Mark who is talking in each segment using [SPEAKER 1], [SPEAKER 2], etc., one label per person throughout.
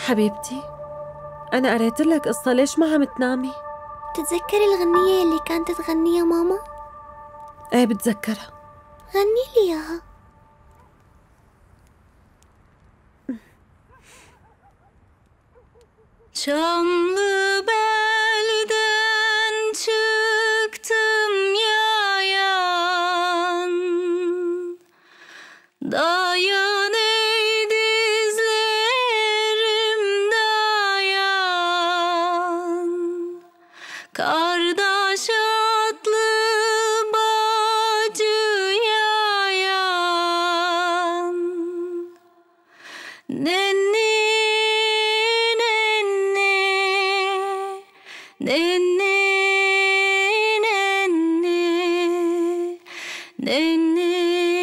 [SPEAKER 1] حبيبتي، أنا قريت لك قصة، ليش ما عم تنامي؟
[SPEAKER 2] بتتذكري الغنية اللي كانت تغنيها ماما؟
[SPEAKER 1] ايه بتذكرها.
[SPEAKER 2] غني لي إياها.
[SPEAKER 3] Çamlı belden çıktım yayan, dayan ey dizlerim dayan, kardeş atlı bacı yayan, nenni nenni nenni nenni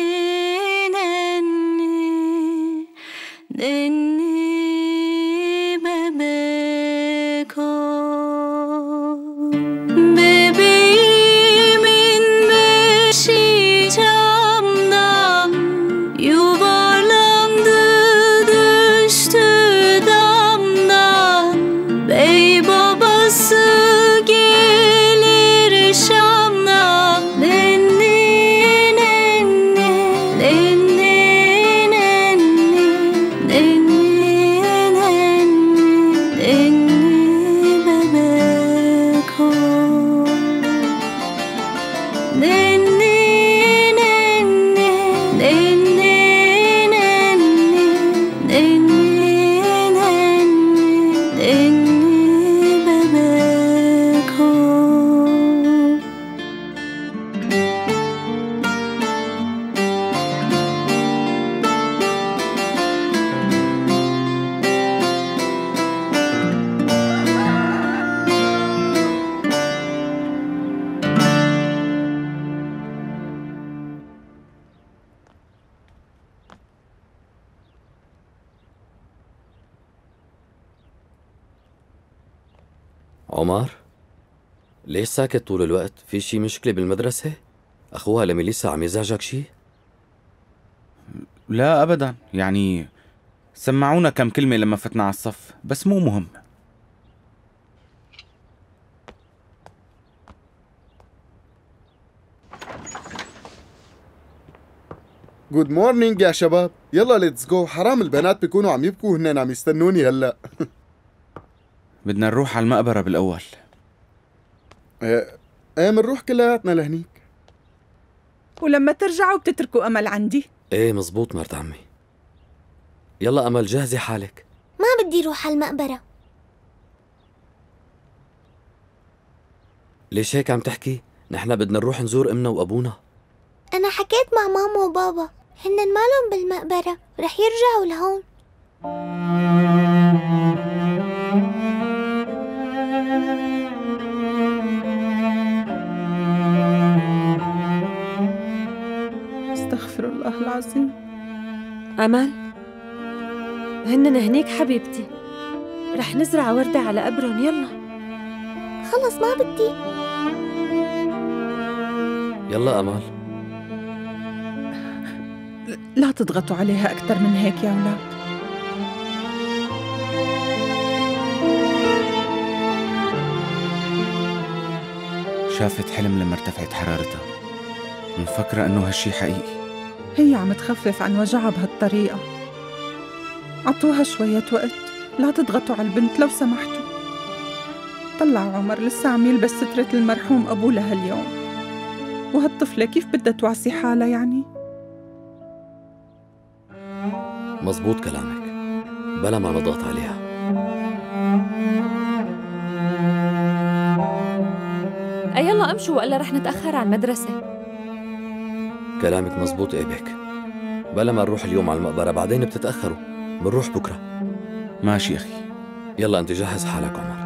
[SPEAKER 3] nenni nenni bebek o bebeğimin beşi camdan yuvarlandı düştü damdan bey babası gelir Şam'dan nenni nenni nenni nenni nenni nenni bebek o nenni nenni nenni nenni nenni nenni bebek o
[SPEAKER 4] عمر، ليش ساكت طول الوقت؟ في شي مشكلة بالمدرسة؟ أخوها لميليسا عم يزعجك شي؟
[SPEAKER 5] لا أبدا، يعني سمعونا كم كلمة لما فتنا على الصف، بس مو مهم.
[SPEAKER 6] جود مورنينج يا شباب، يلا ليتس جو. حرام البنات بيكونوا عم يبكوا وهن عم يستنوني هلا.
[SPEAKER 5] بدنا نروح على المقبرة بالأول.
[SPEAKER 6] ايه منروح كلياتنا لهنيك.
[SPEAKER 7] ولما ترجعوا بتتركوا أمل عندي.
[SPEAKER 4] ايه مزبوط مرت عمي. يلا أمل جهزي حالك.
[SPEAKER 2] ما بدي روح على المقبرة.
[SPEAKER 4] ليش هيك عم تحكي؟ نحن بدنا نروح نزور أمنا وأبونا.
[SPEAKER 2] أنا حكيت مع ماما وبابا، هن مالهم بالمقبرة، رح يرجعوا لهون.
[SPEAKER 7] استغفر الله العظيم.
[SPEAKER 1] أمل، هنن هنيك حبيبتي، رح نزرع وردة على قبرهم. يلا
[SPEAKER 2] خلص ما بدي.
[SPEAKER 4] يلا أمل.
[SPEAKER 7] لا تضغطوا عليها أكثر من هيك يا أولاد.
[SPEAKER 5] شافت حلم لما ارتفعت حرارتها، مفكرة إنه هالشي حقيقي.
[SPEAKER 7] هي عم تخفف عن وجعها بهالطريقة. عطوها شوية وقت، لا تضغطوا على البنت لو سمحتوا. طلعوا عمر لسه عم يلبس سترة المرحوم أبوه لهاليوم، وهالطفلة كيف بدها توعسي حالها يعني؟
[SPEAKER 4] مزبوط كلامك، بلا ما نضغط عليها.
[SPEAKER 1] يلا امشوا وإلا رح نتأخر على المدرسة.
[SPEAKER 4] كلامك مزبوط إيبك، بلا ما نروح اليوم على المقبرة بعدين بتتأخروا، بنروح بكرة.
[SPEAKER 5] ماشي أخي.
[SPEAKER 4] يلا أنت جهز حالك عمر.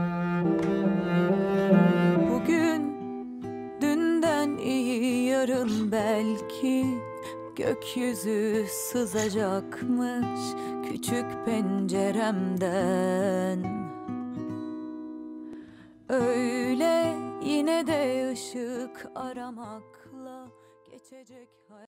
[SPEAKER 3] Bugün dünden iyi yarın belki gökyüzü sızacakmış küçük penceremden. Öyle yine de ışık aramakla geçecek hayat.